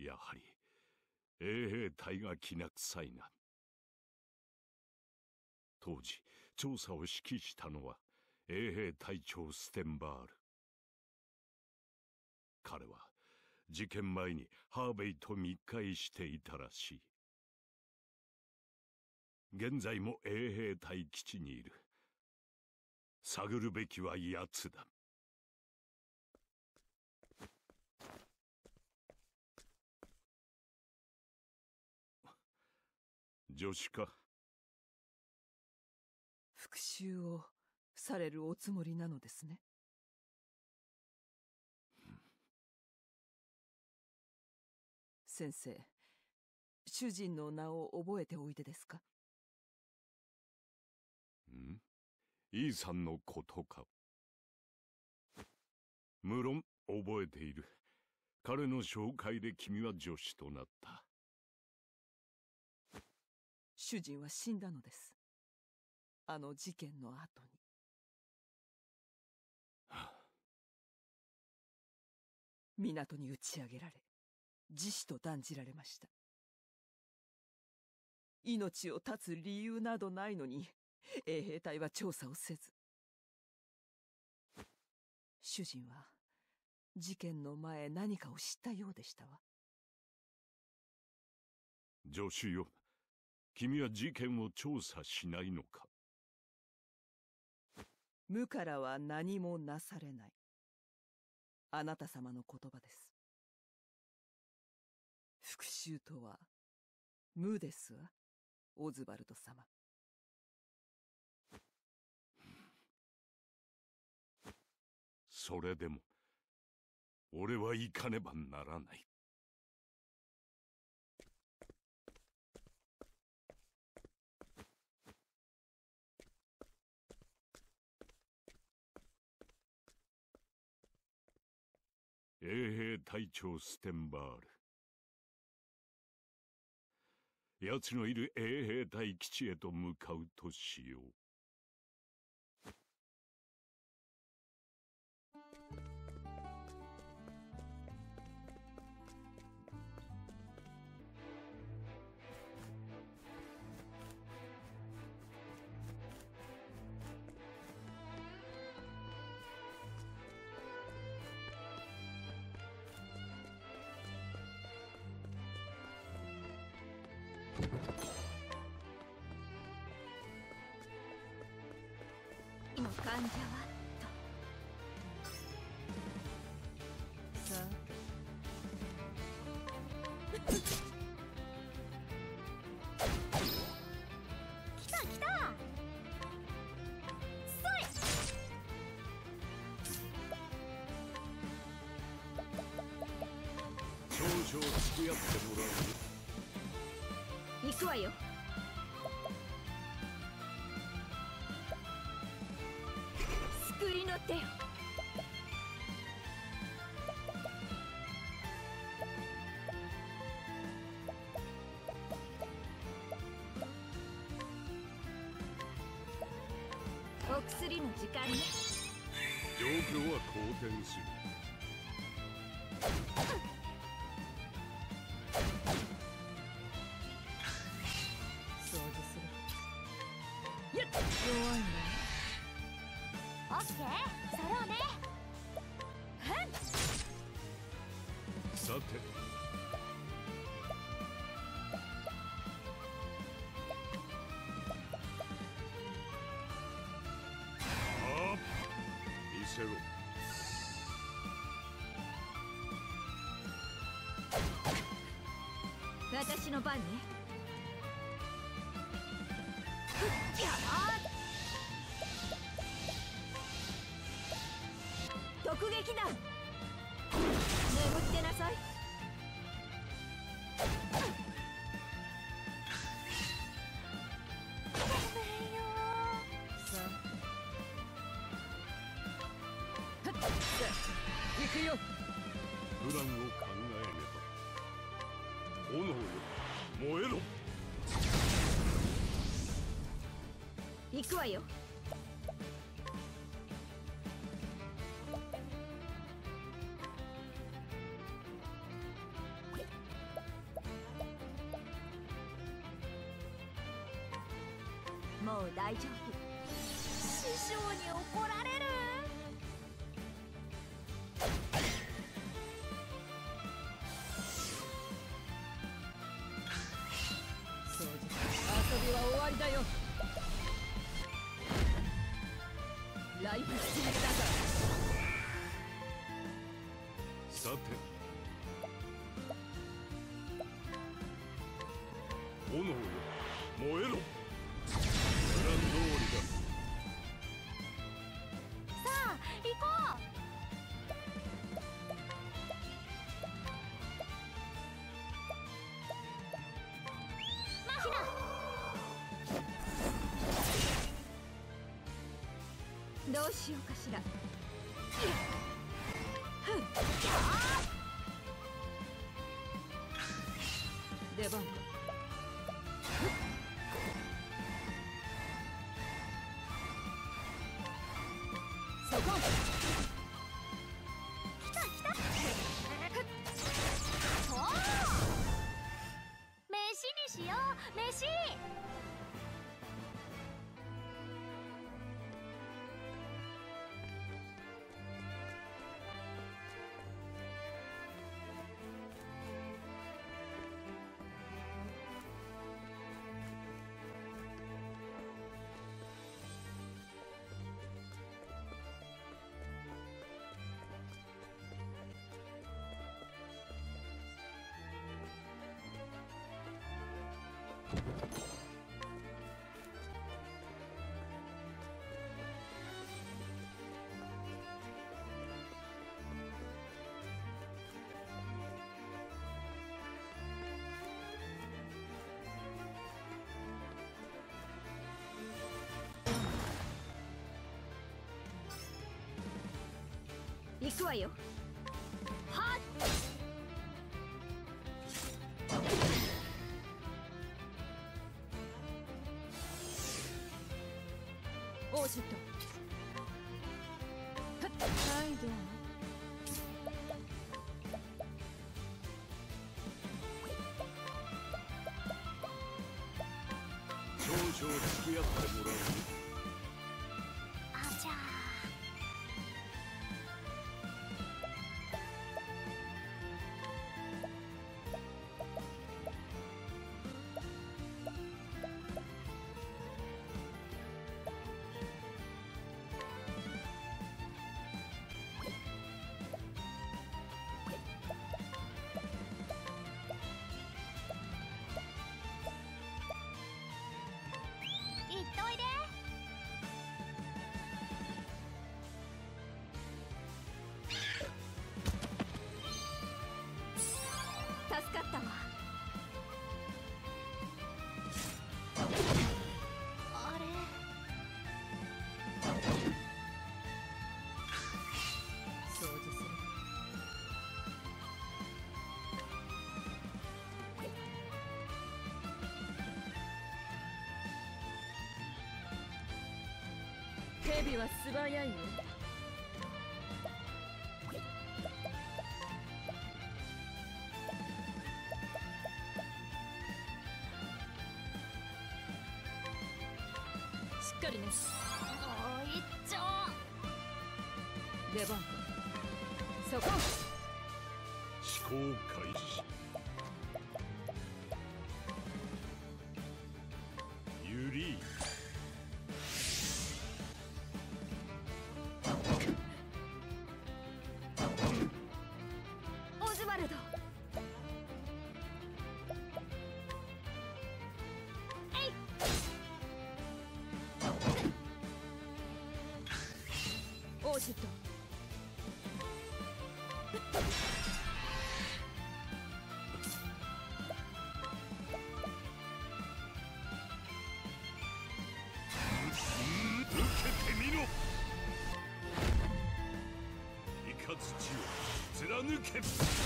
やはり衛兵隊がきな臭いな。当時調査を指揮したのは衛兵隊長ステンバール。彼は事件前にハーベイと密会していたらしい。現在も衛兵隊基地にいる。探るべきは奴だ。助手か。 復讐をされるおつもりなのですね。先生、主人の名を覚えておいでですか？ イーさんのことか。無論覚えている。彼の紹介で君は助手となった。 主人は死んだのです。あの事件の後に。港に打ち上げられ、自死と断じられました。命を絶つ理由などないのに、衛兵隊は調査をせず。主人は事件の前何かを知ったようでしたわ。 助手よ、君は事件を調査しないのか？ 無からは何もなされない。あなた様の言葉です。復讐とは無ですわ、オズバルド様。 それでも俺は行かねばならない。衛兵隊長ステンバール。奴のいる衛兵隊基地へと向かうとしよう。 の患者はと。 さあ来た来た。それ。 少々付き合ってもらう。 行くわよ。救いの手よ。お薬の時間ね。 状況は好転する。 掃除する。やっ、弱いね。 オッケー、そろうね。 さて。見せろ。 私の番ね。やー突撃だ。眠ってなさい。ごめんよさあ行くよ。 プランを考えねば。炎よ、燃えろ。 行くわよ。 もう大丈夫。師匠に怒られる。 掃除遊びは終わりだよ。ライフスティールだがさて、炎よ燃えろ。プラン通りだ。 さあ行こう。マヒナ、どうしようかしら。 出番か。そこ。 来た来た。おお、飯にしよう。飯。行くわよ。はっ。 オーシュット。はいどうも。 少々付き合ってもらう。 あちゃ行っといで。助かったわ。あれ、 掃除する。蛇は素早いよ。しっかりね。 もう一丁。 出番か。そこ。 思考開始。ユリー。 オズワルド。えい。 オーシュット。 受けてみろ。雷を貫け。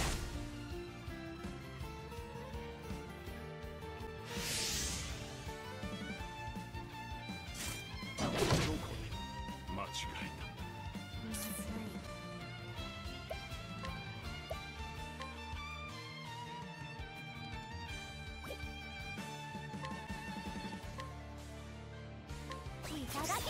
どこで間違えた。 むずい。 ただき。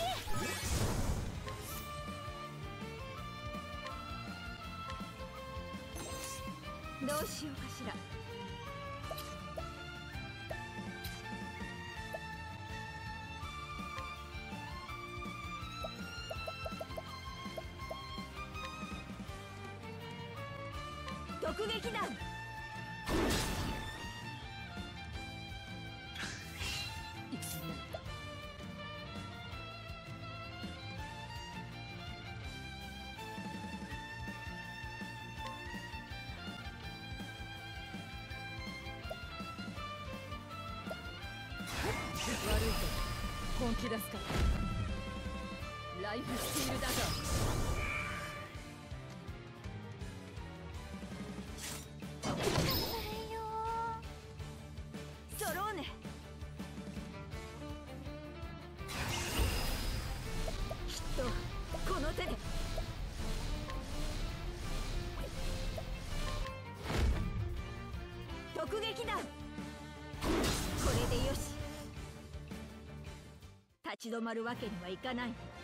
どうしようかしら。突撃弾。 悪いぞ、本気出すか。ライフスティールだぞ。 ソローネ。きっとこの手で。突撃弾。これでよし。立ち止まるわけにはいかない。